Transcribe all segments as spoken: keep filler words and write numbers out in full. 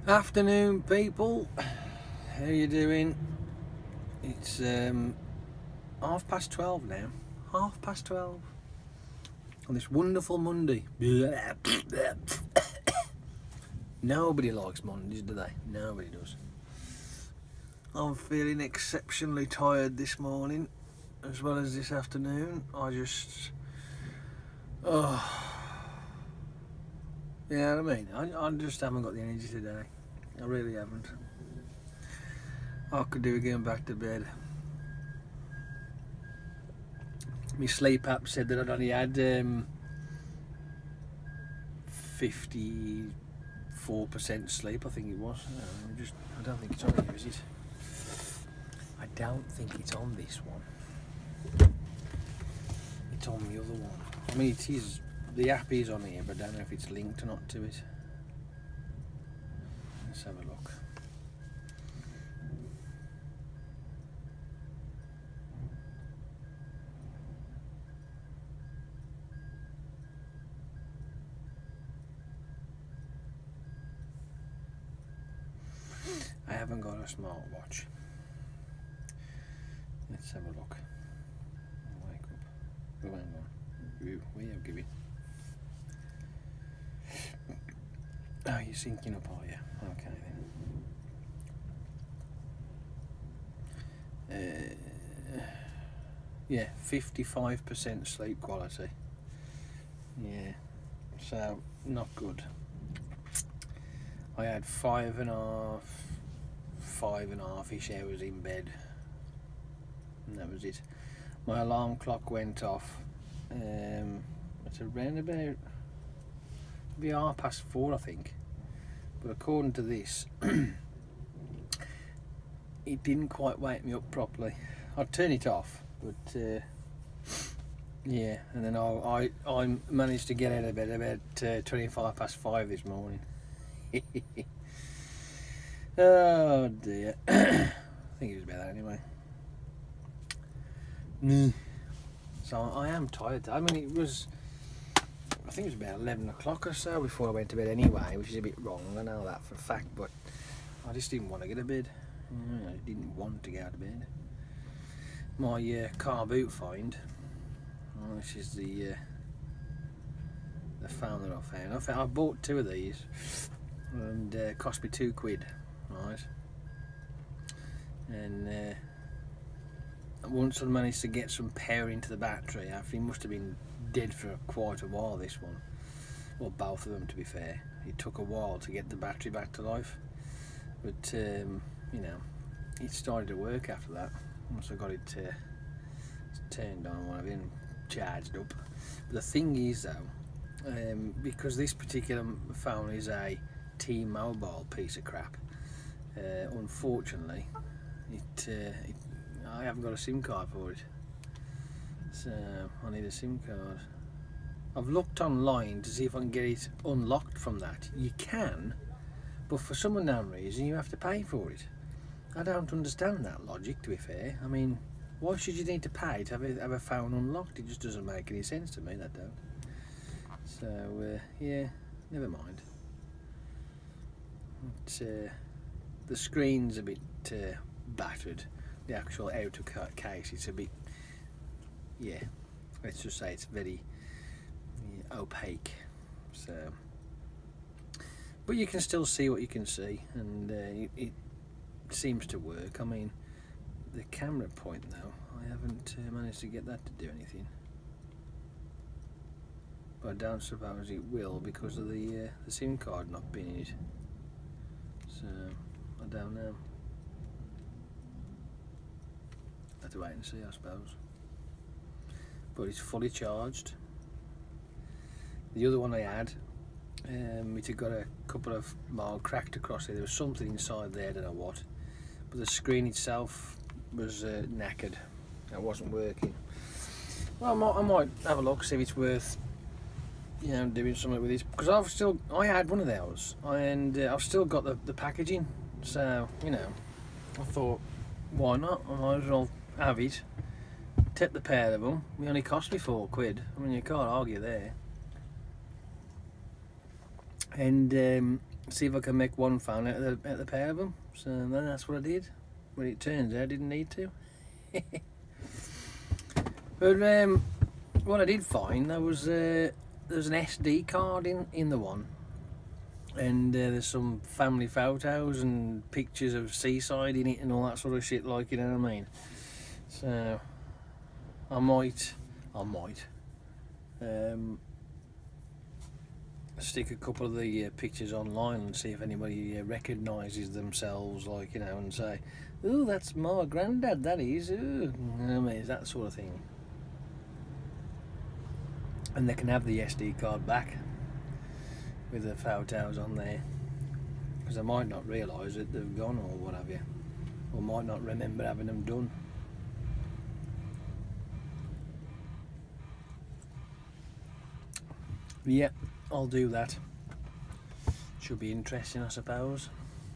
Afternoon, people. How you doing? It's um, half past twelve now. Half past twelve on this wonderful Monday. Nobody likes Mondays, do they? Nobody does. I'm feeling exceptionally tired this morning, as well as this afternoon. I just, oh, you know what I mean? I, I just haven't got the energy today. I really haven't. I could do with going back to bed. My sleep app said that I'd only had um, fifty-four percent sleep, I think it was. I, just, I don't think it's on here, is it? I don't think it's on this one. It's on the other one. I mean, it is, the app is on here, but I don't know if it's linked or not to it. Let's have a look. I haven't got a smartwatch. Let's have a look. Wake up. Oh, hang on. Ooh, we have given. Oh, you're syncing up, are you? Okay then. Uh, yeah, fifty-five percent sleep quality. Yeah, so not good. I had five and a half, five and a half-ish hours in bed, and that was it. My alarm clock went off. Um, it's around about be half past four, I think. But according to this, it didn't quite wake me up properly. I'd turn it off, but uh, yeah. And then I, I I managed to get out of bed about uh, twenty-five past five this morning. Oh dear. I think it was about that anyway. Mm. So I am tired. I mean, it was, I think it was about eleven o'clock or so before I went to bed anyway, which is a bit wrong, I know that for a fact, but I just didn't want to get to bed. I didn't want to get out of bed. My uh, car boot find, which is the uh, the phone that I found. I, found, I bought two of these, and uh, it cost me two quid, right? And uh, once I managed to get some power into the battery, after it must have been dead for quite a while, this one, well, both of them to be fair. It took a while to get the battery back to life, but um, you know, it started to work after that. Once I got it uh, turned on, when I've been charged up. But the thing is though, um, because this particular phone is a T-Mobile piece of crap, uh, unfortunately, it, uh, it I haven't got a SIM card for it, so I need a SIM card. I've looked online to see if I can get it unlocked from that. You can, but for some unknown reason you have to pay for it. I don't understand that logic, to be fair. I mean, why should you need to pay to have a, have a phone unlocked? It just doesn't make any sense to me, that don't. So uh, yeah, never mind. But, uh, the screen's a bit uh, battered. The actual outer case, it's a bit, yeah, let's just say it's very yeah, opaque. So, but you can still see what you can see, and uh, it, it seems to work. I mean, the camera point though, I haven't uh, managed to get that to do anything. But I don't suppose it will because of the uh, the SIM card not being in it. So I don't know. Have to wait and see, I suppose. But it's fully charged. The other one I had, um, it had got a couple of mild cracked across it. There was something inside there, I don't know what. But the screen itself was uh, knackered. It wasn't working. Well, I might, I might have a look, see if it's worth, you know, doing something with this. Because I've still, I had one of those, and uh, I've still got the, the packaging. So, you know, I thought, why not? I might as well have it, take the pair of them. It only cost me four quid. I mean, you can't argue there. And um, see if I can make one phone out of the, out of the pair of them. So then that's what I did. But it turns out I didn't need to. But um, what I did find, there was uh, there's an S D card in, in the one. And uh, there's some family photos and pictures of seaside in it and all that sort of shit, like, you know what I mean? So I might, I might um, stick a couple of the uh, pictures online and see if anybody uh, recognises themselves, like, you know, and say, "Ooh, that's my granddad, that is." Ooh, you know what I mean? That sort of thing. And they can have the S D card back with the photos on there, because I might not realise that they've gone or what have you, or might not remember having them done. Yeah, I'll do that. Should be interesting, I suppose.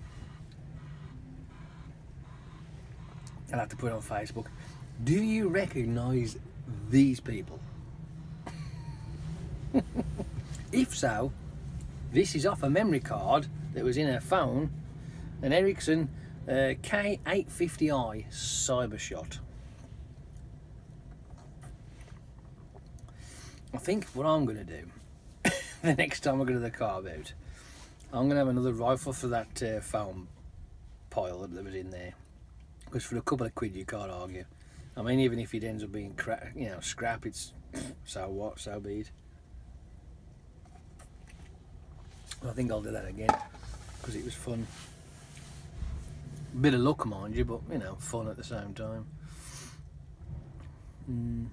I'll have to put it on Facebook. Do you recognise these people? If so, this is off a memory card that was in her phone, an Ericsson uh, K eight fifty i Cybershot. I think what I'm going to do, the next time I go to the car boot, I'm going to have another rifle for that uh, phone pile that was in there. Because for a couple of quid you can't argue. I mean, even if it ends up being cra you know, scrap, it's so what, so be it. I think I'll do that again, because it was fun. Bit of luck, mind you, but, you know, fun at the same time. Mm.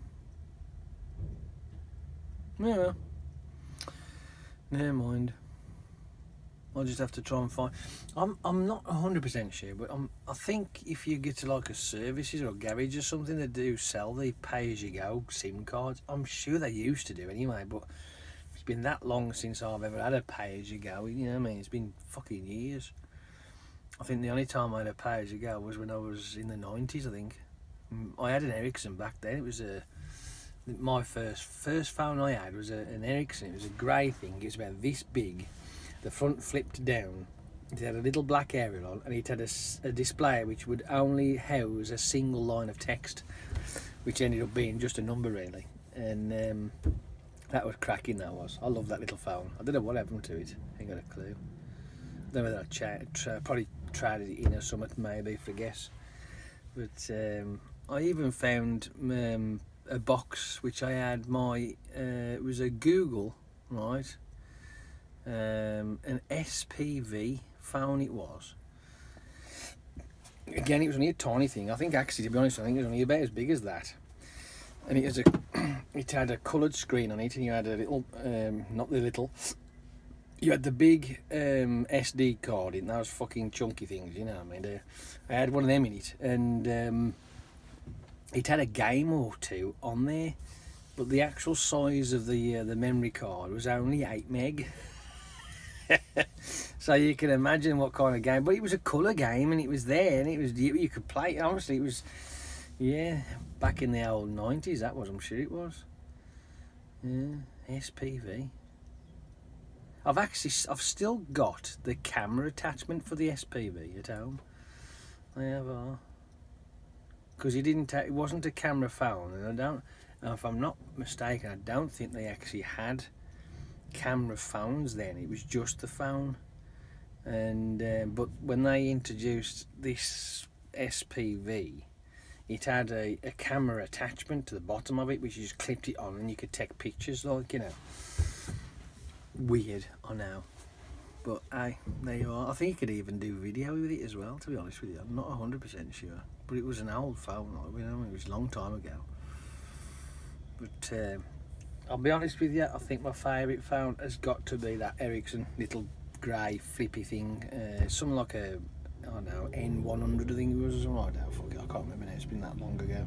Yeah, well, never mind. I'll just have to try and find. I'm I'm not a hundred percent sure, but I'm. I think if you get to like a services or a garage or something, they do sell the pay-as-you-go SIM cards. I'm sure they used to do anyway, but it's been that long since I've ever had a pay-as-you-go. You know what I mean? It's been fucking years. I think the only time I had a pay-as-you-go was when I was in the nineties. I think I had an Ericsson back then. It was a my first first phone I had was a, an Ericsson. It was a grey thing. It was about this big. The front flipped down. It had a little black aerial on, and it had a, a display which would only house a single line of text, which ended up being just a number really. And um, that was cracking. That was. I love that little phone. I don't know what happened to it. Ain't got a clue. I don't know whether I tra tra probably traded it in or something, maybe, for a guess. But um, I even found um, a box which I had my. Uh, it was a Google, right? Um, an S P V phone it was. Again, it was only a tiny thing. I think actually, to be honest, I think it was only about as big as that. And it was a, it had a coloured screen on it, and you had a little, um, not the little, you had the big um, S D card in. Those fucking chunky things, you know what I mean? I had one of them in it, and um, it had a game or two on there, but the actual size of the uh, the memory card was only eight meg. So you can imagine what kind of game, but it was a colour game, and it was there, and it was you, you could play. Honestly, it was, yeah, back in the old nineties. That was, I'm sure it was. Yeah, S P V. I've actually, I've still got the camera attachment for the S P V at home. I have, uh, because it didn't, it wasn't a camera phone, and I don't, if I'm not mistaken, I don't think they actually had camera phones then. It was just the phone. And uh, but when they introduced this S P V, it had a, a camera attachment to the bottom of it, which you just clipped it on and you could take pictures, like, you know. Weird, I know, but aye, there you are. I think you could even do video with it as well, to be honest with you. I'm not one hundred percent sure, but it was an old phone, like, you know, it was a long time ago. But uh, I'll be honest with you, I think my favourite phone has got to be that Ericsson little grey flippy thing, uh, something like a, I don't know, N one hundred I think it was, or something like that. Fuck it, I can't remember now, it's been that long ago.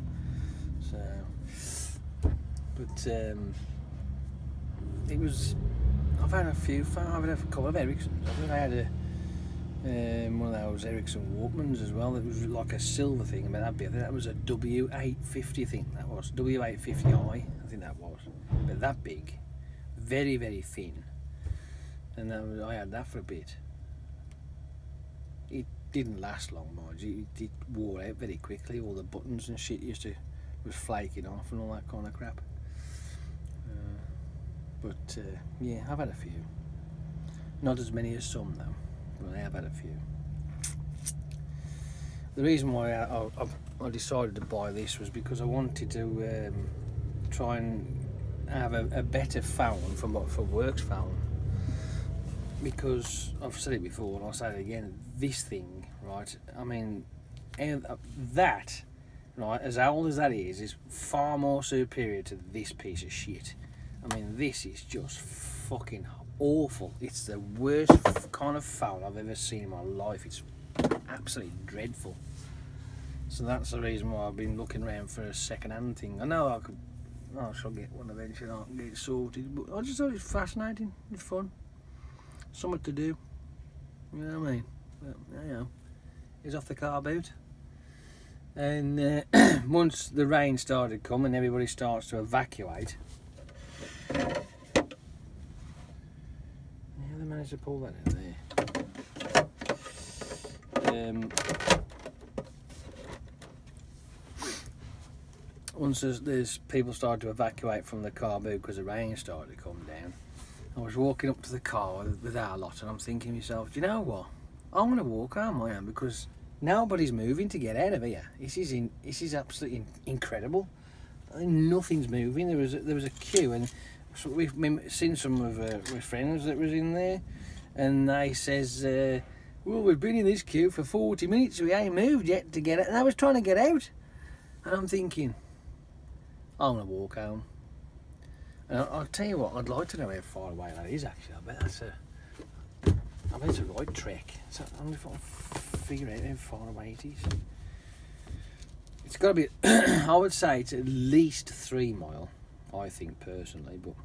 So, but um, it was, I've had a few phones, I've had a couple of Ericssons. I think I had a, um, one of those Ericsson Walkmans as well, that was like a silver thing. I mean, that'd be, I think that was a W eight fifty, I think that was, W eight fifty i, I think that was. But that big, very, very thin. And that was, I had that for a bit. it didn't last long, mind you. It, it wore out very quickly. All the buttons and shit used to was flaking off and all that kind of crap. Uh, but uh, yeah, I've had a few. Not as many as some though, but I have had a few. The reason why I, I, I decided to buy this was because I wanted to um, try and have a, a better phone for for works phone. Because I've said it before and I'll say it again, this thing, right, I mean, that, right, as old as that is, is far more superior to this piece of shit. I mean, this is just fucking awful. It's the worst kind of phone I've ever seen in my life. It's absolutely dreadful. So that's the reason why I've been looking around for a second-hand thing. I know I could, I shall get one eventually, I can get it sorted, but I just thought it was fascinating, it's fun. Something to do, you know what I mean? But, you know, he's off the car boot. And uh, once the rain started coming, everybody starts to evacuate. Yeah, they managed to pull that out there. Um, once there's, there's people started to evacuate from the car boot because the rain started to come down, I was walking up to the car with, with our lot, and I'm thinking to myself, do you know what? I'm going to walk home, I am, because nobody's moving to get out of here. This is in, this is absolutely incredible. I mean, nothing's moving. There was a, there was a queue, and so we've seen some of uh, my friends that was in there, and they says, uh, well, we've been in this queue for forty minutes. We ain't moved yet to get out. And I was trying to get out, and I'm thinking, I'm going to walk home. And I'll, I'll tell you what, I'd like to know how far away that is actually. I bet that's a, I bet it's a right trek. So I wonder if I can figure out how far away it is. It's got to be, I would say it's at least three mile, I think personally, but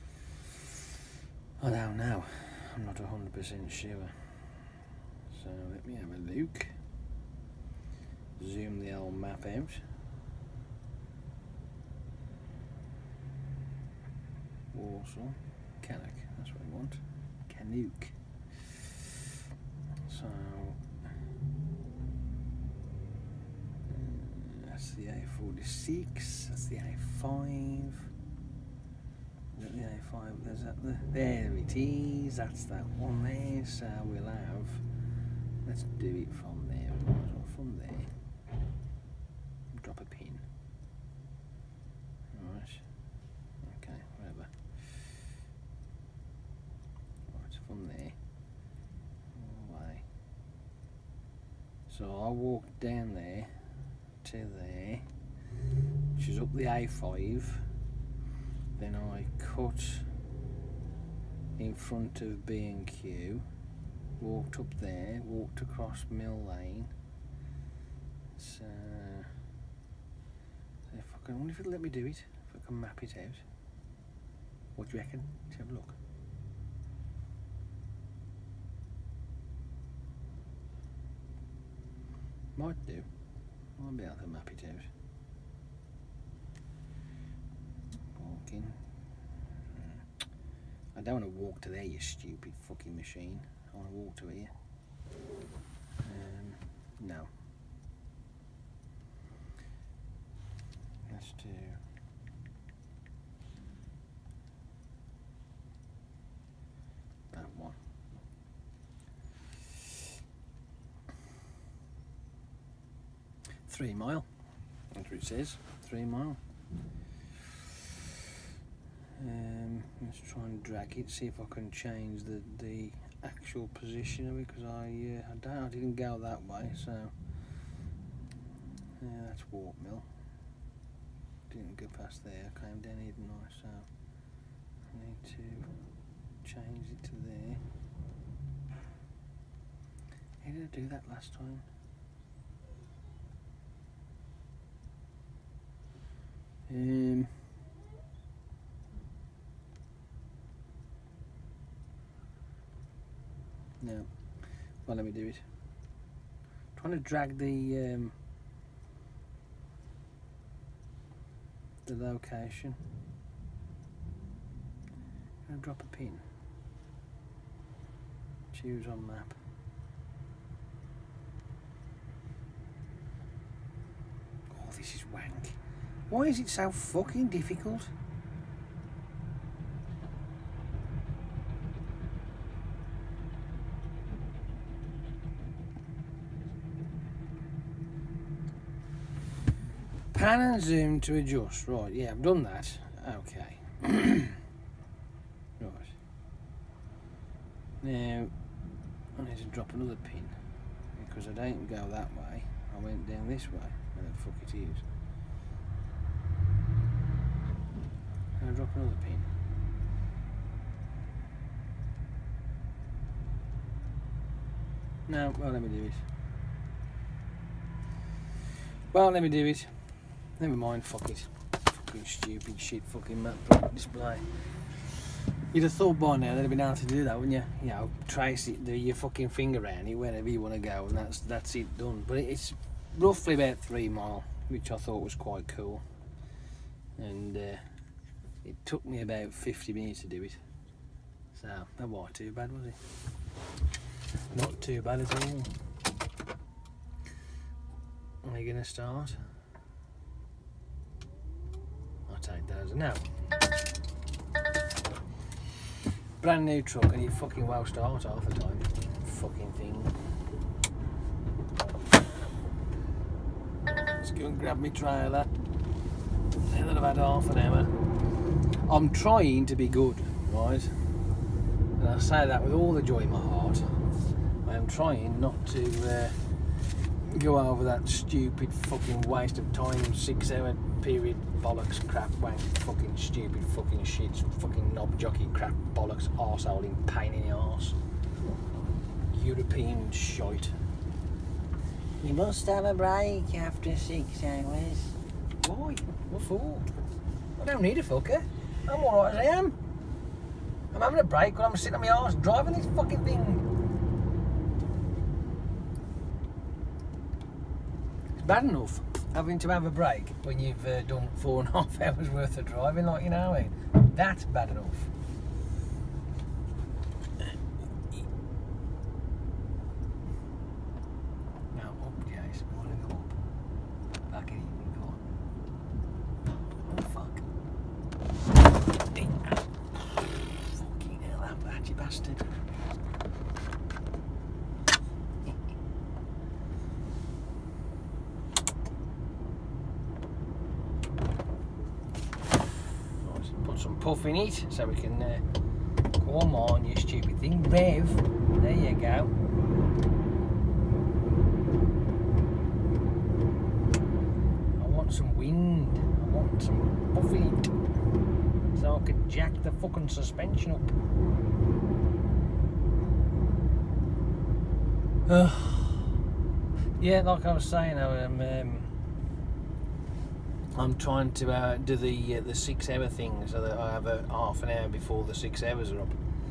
I don't know. I'm not one hundred percent sure. So let me have a look. Zoom the old map out. Warsaw, Cannock, that's what we want. Cannock. So uh, that's the A forty-six, that's the A five. Is that the A five? There's that the, there it is, that's that one there. So we'll have, let's do it from there. We might as well from there. Drop a pin. Alright. Okay, whatever. From there, all the way. So I walked down there to there, which is up the A five. Then I cut in front of B and Q, walked up there, walked across Mill Lane. So, if I can, I wonder if it'll let me do it, if I can map it out. What do you reckon? Let's have a look. Might do. I'll be able to map it out. Walking. I don't want to walk to there, you stupid fucking machine. I want to walk to here. Um, no. Let's do. That one. Three mile, that's what it says, three mile. Um, let's try and drag it, see if I can change the, the actual position of it, because I, uh, I don't, I didn't go that way, so, yeah, that's Warp Mill. Didn't go past there, I came down here, didn't I, so I need to change it to there. How did I do that last time? Um, no, well, let me do it. I'm trying to drag the um, the location. I'm gonna drop a pin. Choose on map. wank. Why is it so fucking difficult? Pan and zoom to adjust. Right, yeah, I've done that. Okay. Right. Now, I need to drop another pin because I don't go that way. I went down this way. Where the fuck it is. I'll drop another pin. No, well, let me do it. Well, let me do it. Never mind, fuck it. Fucking stupid shit, fucking map display. You'd have thought by now they'd have been able to do that, wouldn't you? You know, trace it, do your fucking finger around it wherever you want to go, and that's that's it done. But it's roughly about three mile, which I thought was quite cool. And uh, it took me about fifty minutes to do it. So, that wasn't too bad, was it? Not too bad at all. Are you going to start? I'll take that as a no. Brand new truck and you fucking well start half the time. Fucking thing. Let's go and grab me trailer. Now that I've had half an hour. I'm trying to be good, right? And I say that with all the joy in my heart. I am trying not to uh, go over that stupid fucking waste of time, six hour period bollocks crap wank fucking stupid fucking shit fucking knob jockey crap bollocks arseholing pain in the arse. European shite. You must have a break after six hours. Why? What for? I don't need a fucker. I'm alright as I am. I'm having a break when I'm sitting on my arse driving this fucking thing. Bad enough having to have a break when you've uh, done four and a half hours worth of driving, like, you know what I mean? That's bad enough. Now up, Jace. We want to go up. Back in, go on. Oh fuck. Fucking hell, that bad, you bastard. Some puff in it so we can uh, come on, you stupid thing. Rev, there you go. I want some wind, I want some puff in it so I can jack the fucking suspension up. Uh, yeah, like I was saying, I'm um, I'm trying to uh, do the uh, the six hour thing so that I have a half an hour before the six hours are up.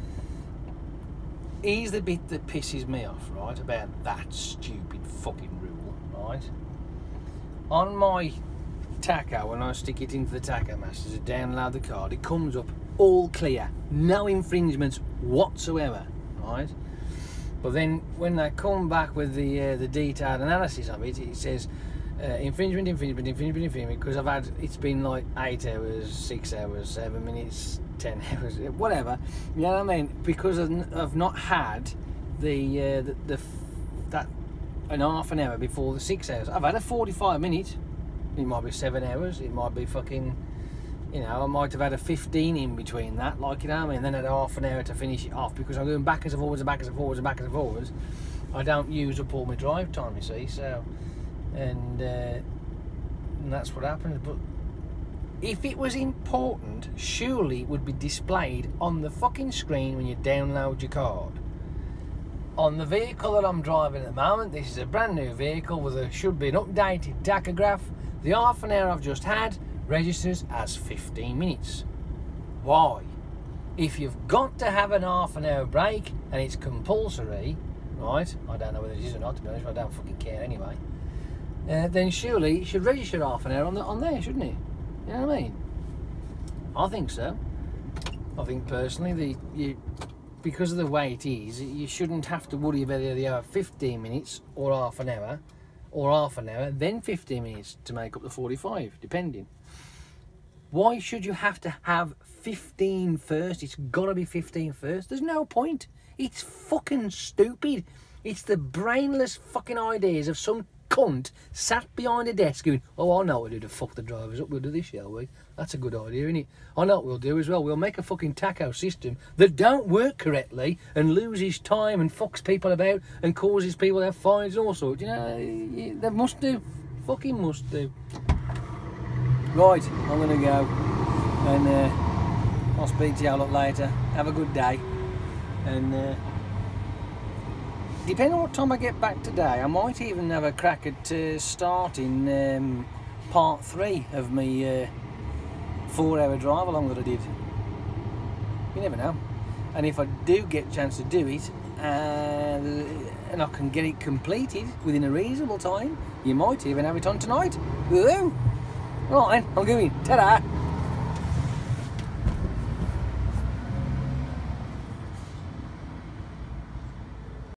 Here's the bit that pisses me off, right, about that stupid fucking rule, right? On my tacho, when I stick it into the Tacho Master to download the card, it comes up all clear, no infringements whatsoever, right? But then when they come back with the uh, the detailed analysis of it, it says Uh, infringement, infringement, infringement, infringement, because I've had, it's been like eight hours, six hours, seven minutes, ten hours, whatever, you know what I mean, because I've not had the, uh, the, the, that, an half an hour before the six hours. I've had a forty-five minute, it might be seven hours, it might be fucking, you know, I might have had a fifteen in between that, like, you know what I mean, and then had half an hour to finish it off, because I'm going backwards and forwards and backwards and forwards and backwards and forwards. I don't use up all my drive time, you see, so... And, uh, and that's what happens. But if it was important, surely it would be displayed on the fucking screen when you download your card. On the vehicle that I'm driving at the moment, this is a brand new vehicle with a should be an updated tachograph. The half an hour I've just had registers as fifteen minutes. Why? If you've got to have an half an hour break and it's compulsory, right? I don't know whether it is or not, to be honest, but I don't fucking care anyway. Uh, then surely it should register half an hour on, the, on there, shouldn't it? You know what I mean? I think so. I think personally, the you, because of the way it is, you shouldn't have to worry whether they have fifteen minutes or half an hour or half an hour, then fifteen minutes to make up the forty-five, depending. Why should you have to have fifteen first? It's got to be fifteen first. There's no point. It's fucking stupid. It's the brainless fucking ideas of some cunt sat behind a desk going, oh, I know what to do to fuck the drivers up. We'll do this, shall we? That's a good idea, isn't it? I know what we'll do as well. We'll make a fucking taco system that don't work correctly and loses time and fucks people about and causes people to have fines and all sorts. You know, they must do. Fucking must do. Right, I'm going to go and uh, I'll speak to you a lot later. Have a good day. And uh, depending on what time I get back today, I might even have a crack at uh, starting um, part three of my uh, four hour drive along that I did. You never know. And if I do get a chance to do it uh, and I can get it completed within a reasonable time, you might even have it on tonight. Woohoo! Right then, I'm going. Ta-da!